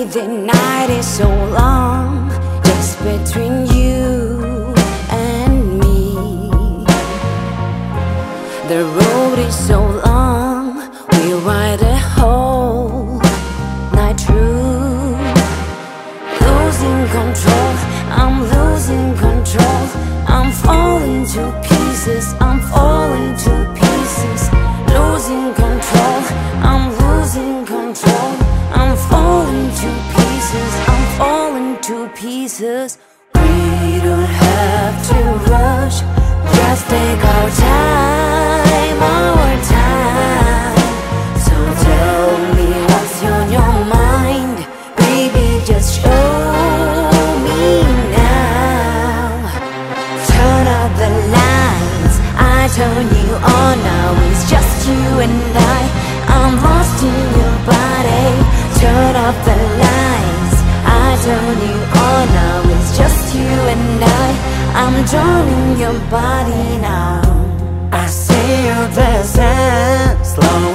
the night is so long, just between you and me. The road is so long, we ride a whole night through. Losing control, I'm losing control. I'm falling to pieces, I'm falling to pieces. Losing control, I'm losing control. I'm falling to pieces, I'm falling to pieces. We don't have to rush, just take our time, our time. So tell me what's on your mind, baby, just show me now. Turn up the lights, I turn you on now. It's just you and I'm lost in your body. Turn up the lights, I turn you on now. It's just you and I'm joining your body now. I see your presence, slow